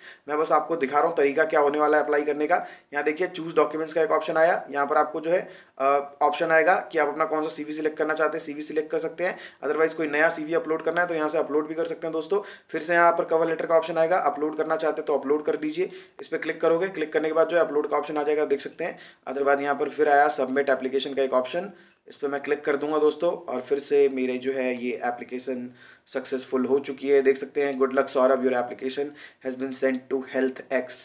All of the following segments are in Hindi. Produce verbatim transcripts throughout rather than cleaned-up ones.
मैं बस आपको दिखा रहा हूँ तरीका क्या होने वाला है अप्लाई करने का। यहाँ देखिए चूज डॉक्यूमेंट्स का एक ऑप्शन आया, यहाँ पर आपको जो है ऑप्शन आएगा कि आप अपना कौन सा सीवी सिलेक्ट करना चाहते हैं, सीवी सिलेक्ट कर सकते हैं। अदरवाइज कोई नया सीवी अपलोड करना है तो यहाँ से अपलोड भी कर सकते हैं दोस्तों। फिर से यहाँ पर कवर लेटर का ऑप्शन आएगा, अपलोड करना चाहते हैं तो अपलोड कर दीजिए। इस पर क्लिक करोगे, क्लिक करने के बाद जो है अपलोड का ऑप्शन आ जाएगा, देख सकते हैं। अदरवाइज यहाँ पर फिर आया सबमिट एप्लीकेशन का एक ऑप्शन, इस पर मैं क्लिक कर दूंगा दोस्तों और फिर से मेरे जो है ये एप्लीकेशन सक्सेसफुल हो चुकी है, देख सकते हैं। Good luck Saurabh, your application has been sent to health X.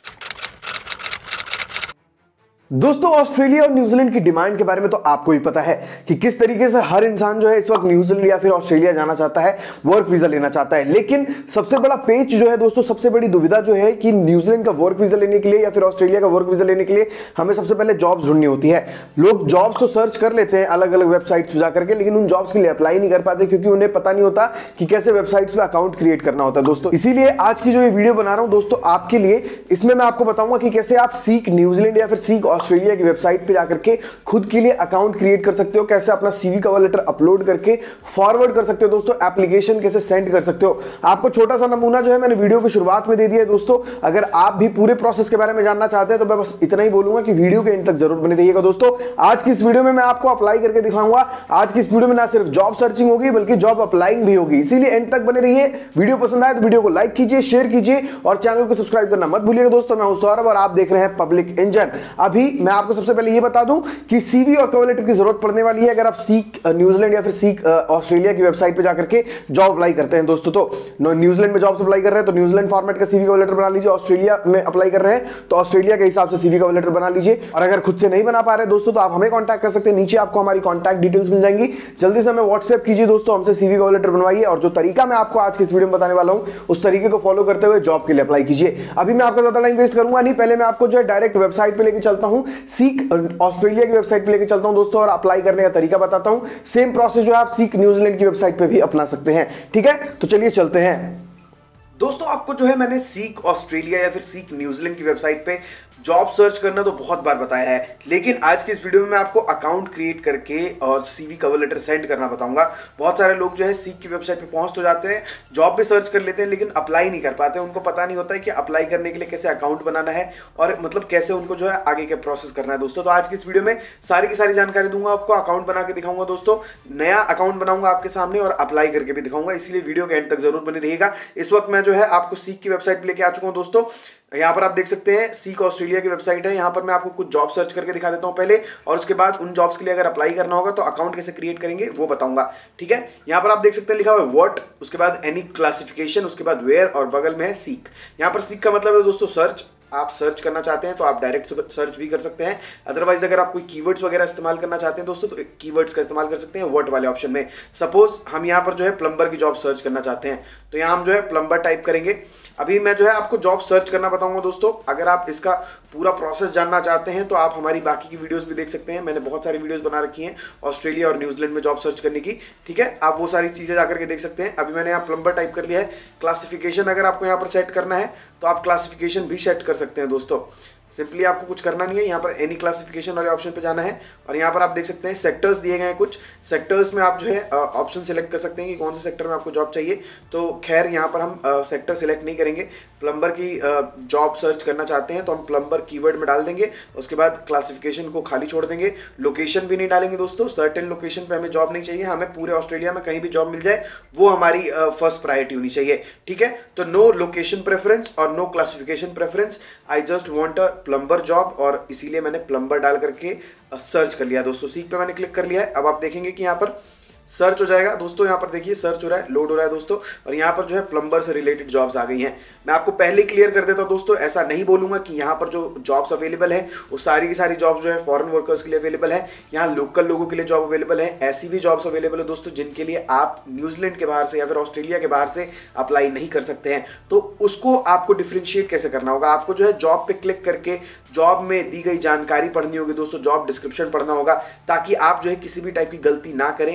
दोस्तों ऑस्ट्रेलिया और न्यूजीलैंड की डिमांड के बारे में तो आपको ही पता है कि किस तरीके से हर इंसान जो है इस वक्त न्यूजीलैंड या फिर ऑस्ट्रेलिया जाना चाहता है, वर्क वीजा लेना चाहता है। लेकिन सबसे बड़ा पेच जो है दोस्तों, सबसे बड़ी दुविधा जो है कि न्यूजीलैंड का वर्क वीजा लेने के लिए या फिर ऑस्ट्रेलिया का वर्क वीजा लेने के लिए हमें सबसे पहले जॉब्स ढूंढनी होती है। लोग जॉब्स तो सर्च कर लेते हैं अलग अलग वेबसाइट्स पर जाकर के, लेकिन उन जॉब्स के लिए अप्लाई नहीं कर पाते क्योंकि उन्हें पता नहीं होता कि कैसे वेबसाइट्स पे अकाउंट क्रिएट करना होता है दोस्तों। इसीलिए आज की जो ये वीडियो बना रहा हूं दोस्तों आपके लिए, इसमें मैं आपको बताऊंगा कि कैसे आप सीक न्यूजीलैंड या फिर सीक ऑस्ट्रेलिया की वेबसाइट पे जाकर के खुद के लिए अकाउंट क्रिएट कर सकते हो, कैसे अपना सीवी कवर लेटर अपलोड करके फॉरवर्ड कर सकते हो दोस्तों, एप्लीकेशन कैसे सेंड कर सकते हो। आपको छोटा सा नमूना जो है मैंने वीडियो की शुरुआत में दे दिया है दोस्तों। अगर आप भी पूरे प्रोसेस के बारे में जानना चाहते हैं तो मैं बस इतना ही बोलूंगा कि वीडियो के एंड तक जरूर बने रहिएगा दोस्तों। आज की इस वीडियो में मैं आपको अप्लाई करके दिखाऊंगा। आज की इस वीडियो में ना सिर्फ जॉब सर्चिंग होगी बल्कि जॉब अप्लाइंग भी होगी, इसीलिए एंड तक बने रहिए। वीडियो पसंद आए तो वीडियो को लाइक कीजिए, शेयर कीजिए और चैनल को सब्सक्राइब करना मत भूलिएगा दोस्तों। मैं हूं सौरभ और आप देख रहे हैं पब्लिक इंजन। अभी मैं आपको सबसे पहले ये बता दूं कि सीवी और कवर लेटर की जरूरत पड़ने वाली है अगर आप सीक न्यूजीलैंड या फिर सीक ऑस्ट्रेलिया की वेबसाइट पे जाकर के जॉब अप्लाई करते हैं दोस्तों। तो न्यूजीलैंड में जॉब अप्लाई कर रहे हैं तो न्यूजीलैंड फॉर्मेट का सीवी कवर लेटर बना लीजिए, ऑस्ट्रेलिया में अप्लाई कर रहे हैं तो ऑस्ट्रेलिया के हिसाब से सीवी कवर लेटर बना लीजिए। और अगर खुद से नहीं बना पा रहे दोस्तों तो आप हमें कॉन्टैक्ट कर सकते हैं, नीचे आपको हमारी कॉन्टैक्ट डिटेल्स मिल जाएंगी। जल्दी से हमें व्हाट्सएप कीजिए दोस्तों, हमसे सीवी कवर लेटर बनवाइए और जो तरीका मैं आपको आज की इस वीडियो में बताने वाला हूं उस तरीके को फॉलो करते हुए जॉब के लिए अप्लाई कीजिए। अभी मैं आपका ज्यादा टाइम वेस्ट करूंगा नहीं, पहले मैं आपको जो है डायरेक्ट वेबसाइट पे लेके चलता हूं, सीक ऑस्ट्रेलिया की वेबसाइट पे लेके चलता हूं दोस्तों और अप्लाई करने का तरीका बताता हूं। सेम प्रोसेस जो है आप सीक न्यूजीलैंड की वेबसाइट पे भी अपना सकते हैं, ठीक है। तो चलिए चलते हैं दोस्तों। आपको जो है मैंने सीक ऑस्ट्रेलिया या फिर सीक न्यूजीलैंड की वेबसाइट पे जॉब सर्च करना तो बहुत बार बताया है, लेकिन आज की इस वीडियो में मैं आपको अकाउंट क्रिएट करके और सीवी कवर लेटर सेंड करना बताऊंगा। बहुत सारे लोग जो है सीक की वेबसाइट पे पहुंच तो जाते हैं, जॉब भी सर्च कर लेते हैं लेकिन अप्लाई नहीं कर पाते। उनको पता नहीं होता है कि अप्लाई करने के लिए कैसे अकाउंट बनाना है और मतलब कैसे उनको जो है आगे के प्रोसेस करना है दोस्तों। तो आज की इस वीडियो में सारी की सारी जानकारी दूंगा आपको, अकाउंट बना के दिखाऊंगा दोस्तों, नया अकाउंट बनाऊंगा आपके सामने और अप्लाई करके भी दिखाऊंगा, इसलिए वीडियो के एंड तक जरूर बने रहिएगा। इस वक्त मैं जो है आपको सीक की वेबसाइट पर लेके आ चुका हूँ दोस्तों। यहाँ पर आप देख सकते हैं सीक ऑस्ट्रेलिया की वेबसाइट है। यहाँ पर मैं आपको कुछ जॉब सर्च करके दिखा देता हूँ पहले, और उसके बाद उन जॉब्स के लिए अगर अप्लाई करना होगा तो अकाउंट कैसे क्रिएट करेंगे वो बताऊंगा, ठीक है। यहाँ पर आप देख सकते हैं लिखा हुआ है व्हाट, उसके बाद एनी क्लासिफिकेशन, उसके बाद वेयर और बगल में है सीक। यहाँ पर सीक का मतलब है दोस्तों सर्च। आप सर्च करना चाहते हैं तो आप डायरेक्ट सर्च भी कर सकते हैं, अदरवाइज अगर आप कोई कीवर्ड्स वगैरह इस्तेमाल करना चाहते हैं दोस्तों तो कीवर्ड्स का इस्तेमाल कर सकते हैं व्हाट वाले ऑप्शन में। सपोज हम यहाँ पर जो है प्लम्बर की जॉब सर्च करना चाहते हैं तो यहाँ हम जो है प्लम्बर टाइप करेंगे। अभी मैं जो है आपको जॉब सर्च करना बताऊंगा दोस्तों। अगर आप इसका पूरा प्रोसेस जानना चाहते हैं तो आप हमारी बाकी की वीडियोस भी देख सकते हैं, मैंने बहुत सारी वीडियोस बना रखी हैं ऑस्ट्रेलिया और न्यूजीलैंड में जॉब सर्च करने की, ठीक है। आप वो सारी चीज़ें जाकर के देख सकते हैं। अभी मैंने यहाँ प्लम्बर टाइप कर लिया है। क्लासिफिकेशन अगर आपको यहाँ पर सेट करना है तो आप क्लासिफिकेशन भी सेट कर सकते हैं दोस्तों। सिंपली आपको कुछ करना नहीं है, यहाँ पर एनी क्लासिफिकेशन वाले ऑप्शन पे जाना है और यहाँ पर आप देख सकते हैं सेक्टर्स दिए गए हैं। कुछ सेक्टर्स में आप जो है ऑप्शन सिलेक्ट कर सकते हैं कि कौन से सेक्टर में आपको जॉब चाहिए। तो खैर यहाँ पर हम सेक्टर सिलेक्ट नहीं करेंगे, प्लम्बर की जॉब सर्च करना चाहते हैं तो हम प्लम्बर कीवर्ड में डाल देंगे, उसके बाद क्लासिफिकेशन को खाली छोड़ देंगे। लोकेशन भी नहीं डालेंगे दोस्तों, सर्टेन लोकेशन पे हमें जॉब नहीं चाहिए, हमें पूरे ऑस्ट्रेलिया में कहीं भी जॉब मिल जाए वो हमारी फर्स्ट प्रायोरिटी होनी चाहिए, ठीक है। तो नो लोकेशन प्रेफरेंस और no classification preference, I just want a plumber job, और इसीलिए मैंने प्लम्बर डाल करके सर्च कर लिया दोस्तों। सीक पे मैंने क्लिक कर लिया है। अब आप देखेंगे कि यहाँ पर सर्च हो जाएगा दोस्तों। यहाँ पर देखिए सर्च हो रहा है, लोड हो रहा है दोस्तों, और यहाँ पर जो है प्लम्बर से रिलेटेड जॉब्स आ गई हैं। मैं आपको पहले क्लियर कर देता हूँ दोस्तों, ऐसा नहीं बोलूंगा कि यहाँ पर जो जॉब्स अवेलेबल है वो सारी की सारी जॉब्स जो है फॉरेन वर्कर्स के लिए अवेलेबल है। यहाँ लोकल लोगों के लिए जॉब अवेलेबल है, ऐसी भी जॉब्स अवेलेबल है दोस्तों जिनके लिए आप न्यूजीलैंड के बाहर से या फिर ऑस्ट्रेलिया के बाहर से अप्लाई नहीं कर सकते हैं। तो उसको आपको डिफ्रेंशिएट कैसे करना होगा, आपको जो है जॉब पे क्लिक करके जॉब में दी गई जानकारी पढ़नी होगी दोस्तों, जॉब डिस्क्रिप्शन पढ़ना होगा ताकि आप जो है किसी भी टाइप की गलती ना करें, ऐसी जॉब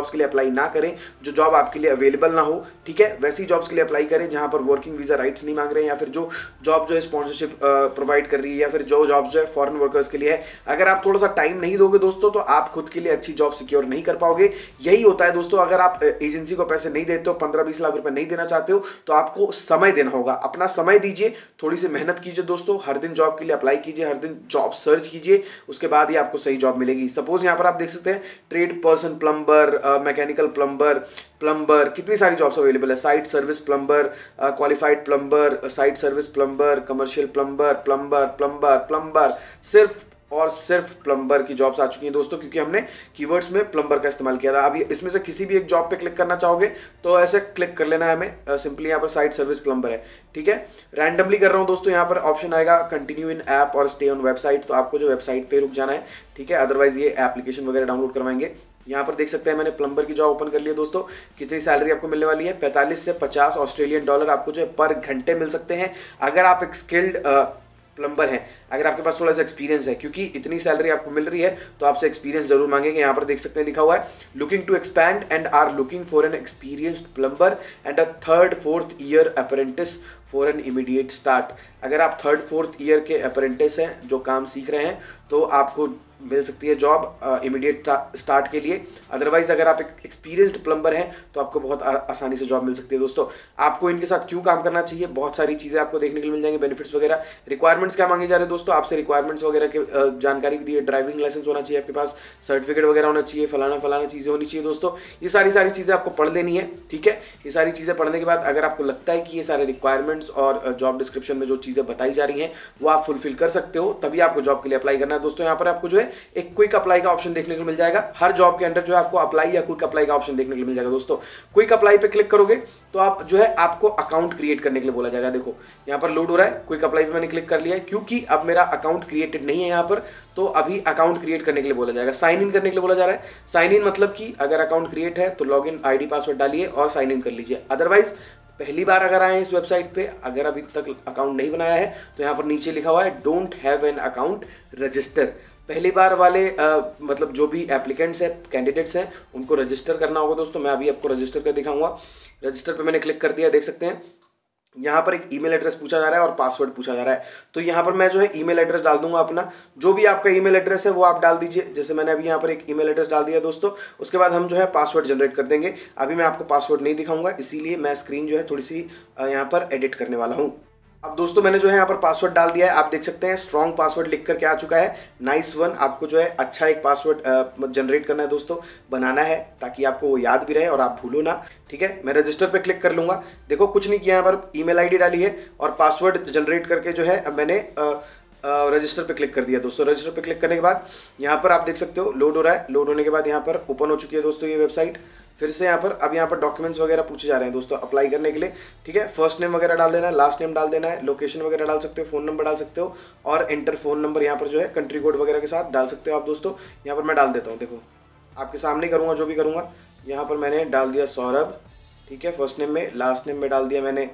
जॉब्स के लिए अप्लाई ना करें जो जॉब आपके लिए अवेलेबल ना हो, ठीक है। वैसी जॉब्स के लिए अप्लाई करें जहां पर वर्किंग वीजा राइट्स नहीं मांग रहे हैं, या फिर जो जॉब जो है स्पॉन्सरशिप प्रोवाइड कर रही है, या फिर जो जॉब जो है फॉरेन वर्कर्स के लिए है। अगर आप थोड़ा सा टाइम नहीं दोगे दोस्तों तो आप खुद के लिए अच्छी जॉब सिक्योर नहीं कर पाओगे। यही होता है दोस्तों, अगर आप एजेंसी को पैसे नहीं देते हो, पंद्रह बीस लाख रुपए नहीं देना चाहते हो, तो आपको समय देना होगा। अपना समय दीजिए, थोड़ी सी मेहनत कीजिए दोस्तों, हर दिन जॉब के लिए अप्लाई कीजिए, हर दिन जॉब सर्च कीजिए, उसके बाद ही आपको सही जॉब मिलेगी। सपोज यहाँ पर आप देख सकते हैं trade person, plumber, mechanical plumber, plumber, कितनी सारी जॉब्स अवेलेबल है। Site service plumber, qualified plumber, site service plumber, commercial plumber, plumber plumber plumber सिर्फ और सिर्फ प्लम्बर की जॉब्स आ चुकी हैं दोस्तों, क्योंकि हमने कीवर्ड्स में प्लम्बर का इस्तेमाल किया था। अब इसमें से किसी भी एक जॉब पे क्लिक करना चाहोगे तो ऐसे क्लिक कर लेना है हमें, सिंपली यहाँ पर साइट सर्विस प्लम्बर है, ठीक है। रैंडमली कर रहा हूँ दोस्तों, यहाँ पर ऑप्शन आएगा कंटिन्यू इन ऐप और स्टे ऑन वेबसाइट, तो आपको जो वेबसाइट पे रुक जाना है, ठीक है। अदरवाइज ये एप्लीकेशन वगैरह डाउनलोड करवाएंगे। यहाँ पर देख सकते हैं मैंने प्लम्बर की जॉब ओपन कर ली है दोस्तों। कितनी सैलरी आपको मिलने वाली है, पैंतालीस से पचास ऑस्ट्रेलियन डॉलर आपको जो है पर घंटे मिल सकते हैं, अगर आप एक स्किल्ड प्लम्बर हैं, अगर आपके पास थोड़ा सा एक्सपीरियंस है। क्योंकि इतनी सैलरी आपको मिल रही है तो आपसे एक्सपीरियंस जरूर मांगेंगे। यहाँ पर देख सकते हैं लिखा हुआ है looking to expand and are looking for an experienced plumber and a third fourth year apprentice for an immediate start. अगर आप थर्ड फोर्थ ईयर के अप्रेंटिस हैं जो काम सीख रहे हैं तो आपको मिल सकती है जॉब इमीडिएट स्टार्ट के लिए। अदरवाइज अगर आप एक एक्सपीरियंस्ड प्लम्बर हैं तो आपको बहुत आसानी से जॉब मिल सकती है दोस्तों। आपको इनके साथ क्यों काम करना चाहिए, बहुत सारी चीज़ें आपको देखने के लिए मिल जाएंगी, बेनिफिट्स वगैरह। रिक्वायरमेंट्स क्या मांगे जा रहे हैं दोस्तों, आपसे रिक्वायरमेंट्स वगैरह की जानकारी दी है। ड्राइविंग लाइसेंस होना चाहिए आपके पास, सर्टिफिकेट वगैरह होना चाहिए, फलाना फलाना चीज़ें होनी चाहिए दोस्तों। ये सारी सारी चीज़ें आपको पढ़ लेनी है, ठीक है। ये सारी चीज़ें पढ़ने के बाद अगर आपको लगता है कि ये सारे रिक्वायरमेंट्स और जॉब डिस्क्रिप्शन में जो चीज़ें बताई जा रही हैं वो आप फुलफिल कर सकते हो, तभी आपको जॉब के लिए अप्लाई करना है दोस्तों। यहाँ पर आपको जो है एक क्विक अप्लाई का ऑप्शन देखने को मिल जाएगा। हर जॉब के अंदर जो है आपको अप्लाई या क्विक अप्लाई का ऑप्शन देखने को मिल जाएगा दोस्तों। क्विक अप्लाई पे क्लिक करोगे तो आप जो है आपको अकाउंट क्रिएट करने के लिए बोला जाएगा। देखो यहाँ पर लोड हो रहा है, क्विक अप्लाई पे मैंने क्लिक कर लिया है क्योंकि अब मेरा अकाउंट क्रिएटेड नहीं है यहाँ पर, तो अभी अकाउंट क्रिएट करने के लिए बोला जाएगा। साइन इन करने के लिए बोला जा रहा है। साइन इन मतलब कि अगर अकाउंट क्रिएट है तो log in I D password डालिए और साइन इन कर लीजिए। अदरवाइज पहली बार अगर आए इस वेबसाइट पे, अगर अभी तक अकाउंट नहीं बनाया है तो यहाँ पर नीचे लिखा हुआ है don't have an account register. पहली बार वाले आ, मतलब जो भी एप्लीकेंट्स हैं, कैंडिडेट्स हैं, उनको रजिस्टर करना होगा दोस्तों। मैं अभी आपको रजिस्टर कर दिखाऊंगा। रजिस्टर पे मैंने क्लिक कर दिया, देख सकते हैं यहाँ पर एक ईमेल एड्रेस पूछा जा रहा है और पासवर्ड पूछा जा रहा है। तो यहाँ पर मैं जो है ईमेल एड्रेस डाल दूंगा अपना, जो भी आपका ईमेल एड्रेस है वो आप डाल दीजिए। जैसे मैंने अभी यहाँ पर एक ईमेल एड्रेस डाल दिया दोस्तों। उसके बाद हम जो है पासवर्ड जनरेट कर देंगे। अभी मैं आपको पासवर्ड नहीं दिखाऊंगा, इसीलिए मैं स्क्रीन जो है थोड़ी सी यहाँ पर एडिट करने वाला हूँ। अब दोस्तों मैंने जो है यहाँ पर पासवर्ड डाल दिया है, आप देख सकते हैं स्ट्रॉन्ग पासवर्ड लिख करके आ चुका है, नाइस वन। आपको जो है अच्छा एक पासवर्ड जनरेट करना है दोस्तों, बनाना है ताकि आपको वो याद भी रहे और आप भूलो ना, ठीक है। मैं रजिस्टर पे क्लिक कर लूँगा। देखो कुछ नहीं किया, यहाँ पर ईमेल आईडी डाली है और पासवर्ड जनरेट करके जो है अब मैंने रजिस्टर पे क्लिक कर दिया दोस्तों। रजिस्टर पे क्लिक करने के बाद यहाँ पर आप देख सकते हो लोड हो रहा है। लोड होने के बाद यहाँ पर ओपन हो चुकी है दोस्तों ये वेबसाइट। फिर से यहाँ पर अब यहाँ पर डॉक्यूमेंट्स वगैरह पूछे जा रहे हैं दोस्तों अप्लाई करने के लिए, ठीक है। फर्स्ट नेम वगैरह डाल देना है, लास्ट नेम डाल देना है, लोकेशन वगैरह डाल सकते हो, फोन नंबर डाल सकते हो और एंटर फोन नंबर यहाँ पर जो है कंट्री कोड वगैरह के साथ डाल सकते हो आप दोस्तों। यहाँ पर मैं डाल देता हूँ, देखो आपके सामने करूँगा जो भी करूँगा। यहाँ पर मैंने डाल दिया सौरभ, ठीक है, फर्स्ट नेम में। लास्ट नेम में डाल दिया मैंने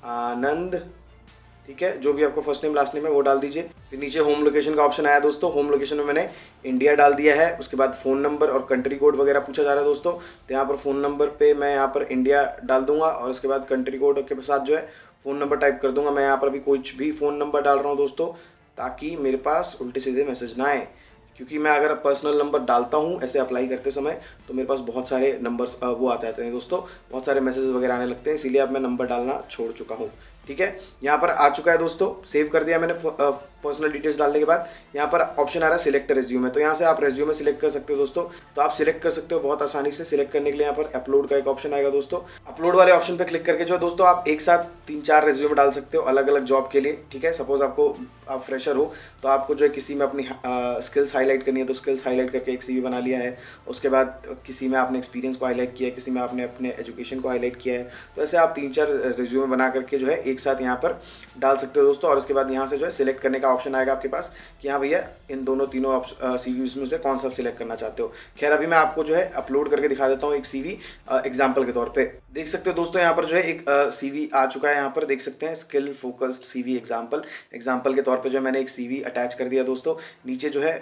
आनंद, ठीक है। जो भी आपको फर्स्ट नेम लास्ट नेम है वो डाल दीजिए। फिर नीचे होम लोकेशन का ऑप्शन आया दोस्तों। होम लोकेशन में मैंने इंडिया डाल दिया है। उसके बाद फ़ोन नंबर और कंट्री कोड वगैरह पूछा जा रहा है दोस्तों, तो यहाँ पर फ़ोन नंबर पे मैं यहाँ पर इंडिया डाल दूंगा और उसके बाद कंट्री कोड के साथ जो है फ़ोन नंबर टाइप कर दूंगा। मैं यहाँ पर अभी कुछ भी फ़ोन नंबर डाल रहा हूँ दोस्तों, ताकि मेरे पास उल्टे सीधे मैसेज ना आए। क्योंकि मैं अगर पर्सनल नंबर डालता हूँ ऐसे अप्लाई करते समय तो मेरे पास बहुत सारे नंबर्स वो आते रहते हैं दोस्तों, बहुत सारे मैसेजेस वगैरह आने लगते हैं, इसीलिए अब मैं नंबर डालना छोड़ चुका हूँ, ठीक है। यहाँ पर आ चुका है दोस्तों, सेव कर दिया मैंने पर्सनल डिटेल्स डालने के बाद। यहाँ पर ऑप्शन आ रहा है सिलेक्ट रेज्यूमे, तो यहाँ से आप रेज्यूमे सिलेक्ट कर सकते हो दोस्तों। तो आप सिलेक्ट कर सकते हो बहुत आसानी से। सिलेक्ट करने के लिए यहाँ पर अपलोड का एक ऑप्शन आएगा दोस्तों। अपलोड वाले ऑप्शन पे क्लिक करके जो दोस्तों आप एक साथ तीन चार रेज्यूमे डाल सकते हो अलग अलग जॉब के लिए, ठीक है। सपोज आपको आप फ्रेशर हो तो आपको जो है किसी में अपनी स्किल्स हाईलाइट करनी है तो स्किल्स हाईलाइट करके एक सीवी बना लिया है। उसके बाद किसी में आपने एक्सपीरियंस को हाईलाइट किया है, किसी में आपने अपने एजुकेशन को हाईलाइट किया है। तो ऐसे आप तीन चार रेज्यूमे बना करके जो है एक साथ यहाँ पर डाल सकते हो दोस्तों। और उसके बाद यहाँ से जो है सिलेक्ट करने का ऑप्शन आएगा आपके पास कि हाँ भैया इन दोनों तीनों सीवीज में से कौन सा सिलेक्ट करना चाहते हो। खैर अभी मैं आपको जो है अपलोड करके दिखा देता हूँ एक सीवी एग्जांपल के तौर पे। देख सकते हो दोस्तों यहाँ पर जो है एक सीवी आ चुका है। यहाँ पर देख सकते हैं skill focused CV example. Example के तौर पे जो मैंने एक सीवी अटैच कर दिया दोस्तों। नीचे जो है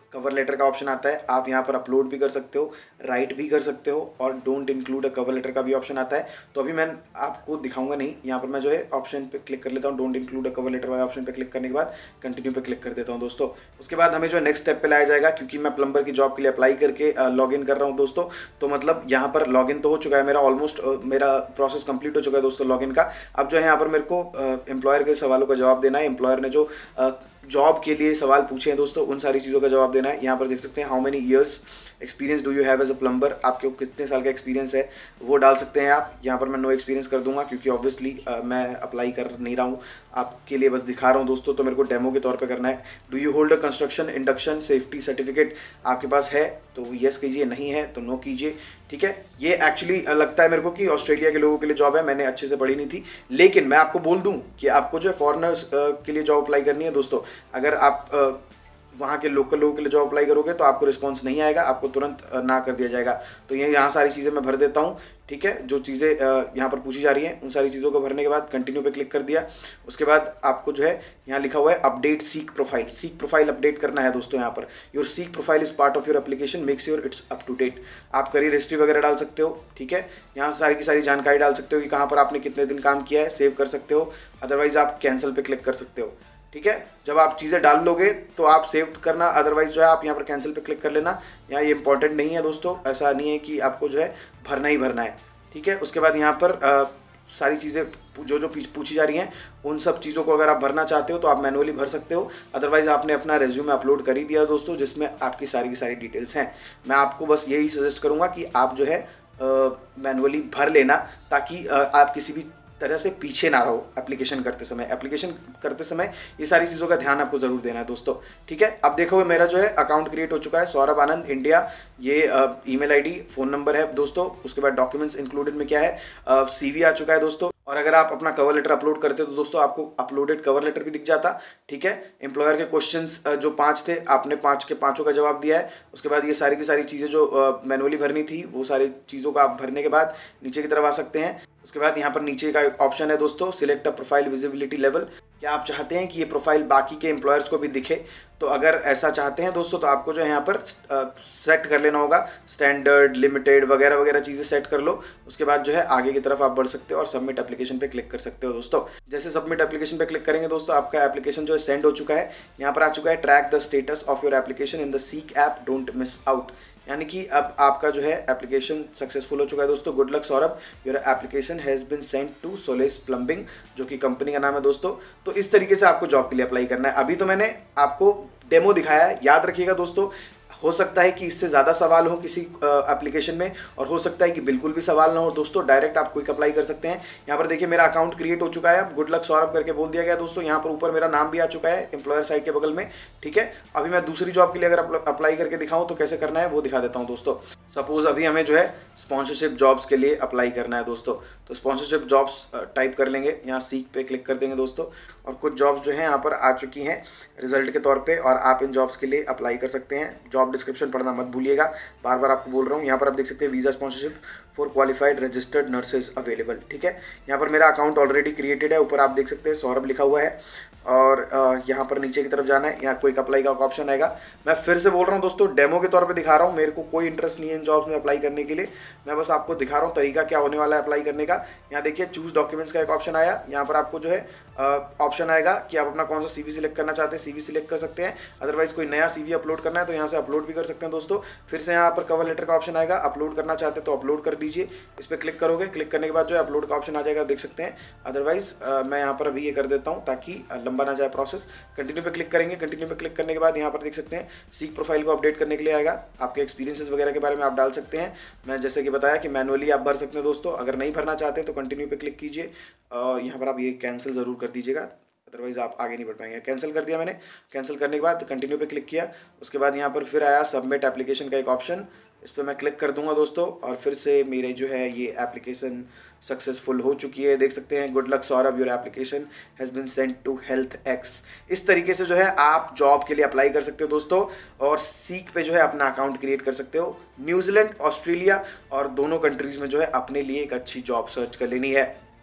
कवर लेटर का ऑप्शन आता है, आप यहाँ पर अपलोड भी कर सकते हो, राइट भी कर सकते हो, और don't include a cover letter का भी ऑप्शन आता है। तो अभी मैं आपको दिखाऊंगा नहीं, यहाँ पर मैं जो है ऑप्शन पे क्लिक कर लेता हूँ, don't include a cover letter वाले ऑप्शन पे क्लिक करने के बाद कंटिन्यू पे क्लिक कर देता हूँ दोस्तों। उसके बाद हमें जो है नेक्स्ट स्टेप पे लाया जाएगा, क्योंकि मैं प्लम्बर की जॉब के लिए अप्लाई करके लॉग इन कर रहा हूँ दोस्तों। तो मतलब यहाँ पर लॉग इन तो हो चुका है मेरा, ऑलमोस्ट मेरा प्रोसेस कंप्लीट हो चुका है दोस्तों लॉग इन का। अब जो है यहाँ पर मेरे को एम्प्लॉयर के सवालों का जवाब देना है। एम्प्लॉयर ने जो जॉब के लिए सवाल पूछे हैं दोस्तों, उन सारी चीज़ों का जवाब देना है। यहाँ पर देख सकते हैं how many years experience do you have as a plumber, आपके कितने साल का एक्सपीरियंस है वो डाल सकते हैं आप। यहाँ पर मैं नो एक्सपीरियंस कर दूंगा, क्योंकि ऑब्वियसली मैं अप्लाई कर नहीं रहा हूँ, आपके लिए बस दिखा रहा हूँ दोस्तों, तो मेरे को डेमो के तौर पे करना है। Do you hold a construction induction safety certificate, आपके पास है तो यस कीजिए, नहीं है तो नो कीजिए। ठीक है, ये एक्चुअली लगता है मेरे को कि ऑस्ट्रेलिया के लोगों के लिए जॉब है, मैंने अच्छे से पढ़ी नहीं थी। लेकिन मैं आपको बोल दूं कि आपको जो है फॉरेनर्स के लिए जॉब अप्लाई करनी है दोस्तों, अगर आप वहाँ के लोकल लोगों के लिए जॉब अप्लाई करोगे तो आपको रिस्पांस नहीं आएगा, आपको तुरंत ना कर दिया जाएगा। तो ये यहाँ सारी चीज़ें मैं भर देता हूँ। ठीक है, जो चीज़ें यहाँ पर पूछी जा रही हैं उन सारी चीज़ों को भरने के बाद कंटिन्यू पे क्लिक कर दिया। उसके बाद आपको जो है यहाँ लिखा हुआ है update Seek profile, Seek profile update करना है दोस्तों। यहाँ पर your Seek profile is part of your application, make sure it's up to date. आप करियर हिस्ट्री वगैरह डाल सकते हो। ठीक है, यहाँ सारी की सारी जानकारी डाल सकते हो कि कहाँ पर आपने कितने दिन काम किया है, सेव कर सकते हो, अदरवाइज आप कैंसिल पे क्लिक कर सकते हो। ठीक है, जब आप चीज़ें डाल दोगे तो आप सेव करना, अदरवाइज जो है आप यहाँ पर कैंसिल पे क्लिक कर लेना। यहाँ ये इंपॉर्टेंट नहीं है दोस्तों, ऐसा नहीं है कि आपको जो है भरना ही भरना है। ठीक है, उसके बाद यहाँ पर आ, सारी चीज़ें जो जो पूछी जा रही हैं उन सब चीज़ों को अगर आप भरना चाहते हो तो आप मैनुअली भर सकते हो, अदरवाइज आपने अपना रेज्यूमे अपलोड कर ही दिया दोस्तों, जिसमें आपकी सारी की सारी डिटेल्स हैं। मैं आपको बस यही सजेस्ट करूँगा कि आप जो है मैनुअली भर लेना, ताकि आ, आप किसी भी तरह से पीछे ना रहो एप्लीकेशन करते समय। एप्लीकेशन करते समय ये सारी चीज़ों का ध्यान आपको ज़रूर देना है दोस्तों। ठीक है, अब देखो मेरा जो है अकाउंट क्रिएट हो चुका है, सौरभ आनंद इंडिया, ये ईमेल आईडी फ़ोन नंबर है दोस्तों। उसके बाद डॉक्यूमेंट्स इंक्लूडेड में क्या है, सीवी आ चुका है दोस्तों। और अगर आप अपना कवर लेटर अपलोड करते तो दोस्तों आपको अपलोडेड कवर लेटर भी दिख जाता। ठीक है, एम्प्लॉयर के क्वेश्चंस जो पांच थे, आपने पांच के पांचों का जवाब दिया है। उसके बाद ये सारी की सारी चीज़ें जो मैनुअली भरनी थी, वो सारी चीज़ों का आप भरने के बाद नीचे की तरफ आ सकते हैं। उसके बाद यहाँ पर नीचे का ऑप्शन है दोस्तों, select a profile visibility level. क्या आप चाहते हैं कि ये प्रोफाइल बाकी के एम्प्लॉयर्स को भी दिखे? तो अगर ऐसा चाहते हैं दोस्तों तो आपको जो है यहाँ पर सेट कर लेना होगा, स्टैंडर्ड, लिमिटेड वगैरह वगैरह चीज़ें सेट कर लो। उसके बाद जो है आगे की तरफ आप बढ़ सकते हो और सबमिट एप्लीकेशन पे क्लिक कर सकते हो दोस्तों। जैसे सबमिट एप्लीकेशन पे क्लिक करेंगे दोस्तों, आपका एप्लीकेशन जो है सेंड हो चुका है। यहाँ पर आ चुका है track the status of your application in the Seek app, don't miss out, यानी कि अब आपका जो है एप्लीकेशन सक्सेसफुल हो चुका है दोस्तों। Good luck Saurabh, your application has been sent to Solace plumbing, जो कि कंपनी का नाम है दोस्तों। तो इस तरीके से आपको जॉब के लिए अप्लाई करना है। अभी तो मैंने आपको डेमो दिखाया है, याद रखिएगा दोस्तों, हो सकता है कि इससे ज़्यादा सवाल हो किसी एप्लीकेशन में, और हो सकता है कि बिल्कुल भी सवाल ना हो दोस्तों, डायरेक्ट आप क्विक अप्लाई कर सकते हैं। यहाँ पर देखिए मेरा अकाउंट क्रिएट हो चुका है, अब गुड लक सौरभ करके बोल दिया गया दोस्तों। यहाँ पर ऊपर मेरा नाम भी आ चुका है एम्प्लॉयर साइड के बगल में। ठीक है, अभी मैं दूसरी जॉब के लिए अगर अप्लाई करके दिखाऊँ तो कैसे करना है वो दिखा देता हूँ दोस्तों। सपोज अभी हमें जो है स्पॉन्सरशिप जॉब्स के लिए अप्लाई करना है दोस्तों, तो स्पॉन्सरशिप जॉब्स टाइप कर लेंगे, यहाँ सीक पे क्लिक कर देंगे दोस्तों, और कुछ जॉब्स जो हैं यहाँ पर आ चुकी हैं रिजल्ट के तौर पे, और आप इन जॉब्स के लिए अप्लाई कर सकते हैं। जॉब डिस्क्रिप्शन पढ़ना मत भूलिएगा, बार बार आपको बोल रहा हूँ। यहाँ पर आप देख सकते हैं visa sponsorship for qualified registered nurses available. ठीक है, यहाँ पर मेरा अकाउंट ऑलरेडी क्रिएटेड है, ऊपर आप देख सकते हैं सौरभ लिखा हुआ है, और यहाँ पर नीचे की तरफ जाना है, यहाँ क्विक अप्लाई का ऑप्शन आएगा। मैं फिर से बोल रहा हूँ दोस्तों, डेमो के तौर पे दिखा रहा हूँ, मेरे को कोई इंटरेस्ट नहीं है इन जॉब्स में अप्लाई करने के लिए, मैं बस आपको दिखा रहा हूँ तरीका क्या होने वाला है अप्लाई करने का। यहाँ देखिए चूज डॉक्यूमेंट्स का एक ऑप्शन आया, यहाँ पर आपको जो है ऑप्शन आएगा कि आप अपना कौन सा सीवी सिलेक्ट करना चाहते हैं, सीवी सिलेक्ट कर सकते हैं, अदरवाइज कोई नया सीवी अपलोड करना है तो यहाँ से अपलोड भी कर सकते हैं दोस्तों। फिर से यहाँ पर कवर लेटर का ऑप्शन आएगा, अपलोड करना चाहते हैं तो अपलोड कर दीजिए, इस पर क्लिक करोगे, क्लिक करने के बाद जो है अपलोड का ऑप्शन आ जाएगा, देख सकते हैं। अदरवाइज मैं यहाँ पर अभी ये कर देता हूँ ताकि लंबा ना जाए प्रोसेस। कंटिन्यू पे क्लिक करेंगे, कंटिन्यू पे क्लिक करने के बाद यहाँ पर देख सकते हैं सीक प्रोफाइल को अपडेट करने के लिए आएगा, आपके एक्सपीरियंसेस वगैरह के बारे में आप डाल सकते हैं। मैं जैसे कि बताया कि मैनुअली आप भर सकते हैं दोस्तों, अगर नहीं भरना चाहते तो कंटिन्यू पे क्लिक कीजिए, यहाँ पर आप ये कैंसिल ज़रूर कर दीजिएगा, अदरवाइज आप आगे नहीं बढ़ पाएंगे। कैंसिल कर दिया मैंने, कैंसिल करने के बाद कंटिन्यू पे क्लिक किया, उसके बाद यहाँ पर फिर आया सबमिट एप्लीकेशन का एक ऑप्शन, इस पर मैं क्लिक कर दूंगा दोस्तों, और फिर से मेरे जो है ये एप्लीकेशन सक्सेसफुल हो चुकी है, देख सकते हैं। Good luck Saurabh, your application has been sent to health X. इस तरीके से जो है आप जॉब के लिए अप्लाई कर सकते हो दोस्तों, और सीक पे जो है अपना अकाउंट क्रिएट कर सकते हो। न्यूजीलैंड, ऑस्ट्रेलिया और दोनों कंट्रीज़ में जो है अपने लिए एक अच्छी जॉब सर्च कर लेनी है।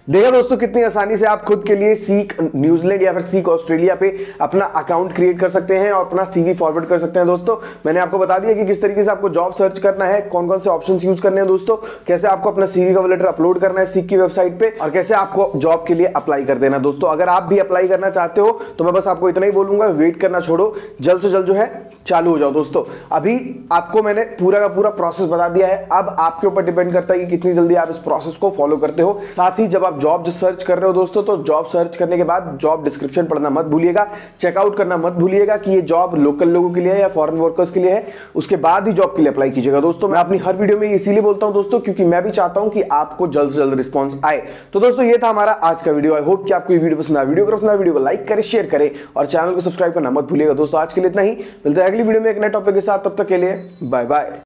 देखा दोस्तों कितनी आसानी से आप खुद के लिए सीक न्यूजीलैंड या फिर सीक ऑस्ट्रेलिया पे अपना अकाउंट क्रिएट कर सकते हैं और अपना सीवी फॉरवर्ड कर सकते हैं। दोस्तों मैंने आपको बता दिया कि किस तरीके से आपको जॉब सर्च करना है, कौन कौन से ऑप्शंस यूज करने हैं दोस्तों, कैसे आपको अपना सीवी कवर लेटर अपलोड करना है सीक की वेबसाइट पे और कैसे आपको जॉब के लिए अप्लाई कर देना। दोस्तों अगर आप भी अप्लाई करना चाहते हो तो मैं बस आपको इतना ही बोलूंगा, वेट करना छोड़ो, जल्द से जल्द जो है चालू हो जाओ। दोस्तों अभी आपको मैंने पूरा का पूरा प्रोसेस बता दिया है, अब आपके ऊपर डिपेंड करता है कि कितनी जल्दी आप इस प्रोसेस को फॉलो करते हो। साथ ही जब आप जॉब सर्च कर रहे हो दोस्तों, तो जॉब सर्च करने के बाद जॉब डिस्क्रिप्शन पढ़ना मत भूलिएगा, चेकआउट करना मत भूलिएगा कि ये जॉब लोकल लोगों के लिए है या फॉरेन वर्कर्स के लिए है, उसके बाद ही जॉब के लिए अप्लाई कीजिएगा। दोस्तों मैं अपनी हर वीडियो में इसीलिए बोलता हूं दोस्तों, क्योंकि मैं भी चाहता हूं कि आपको जल्द से जल्द रिस्पॉन्स आए। तो दोस्तों ये था हमारा आज का वीडियो। आई होप कि आपको ये वीडियो पसंद आया। वीडियो को पसंद आया वीडियो को लाइक करें, शेयर करें और चैनल को सब्सक्राइब करना मत भूलिएगा। दोस्तों आज के लिए इतना ही, मिलते हैं अगली वीडियो में एक नए टॉपिक के साथ, तब तक के लिए बाय बाय।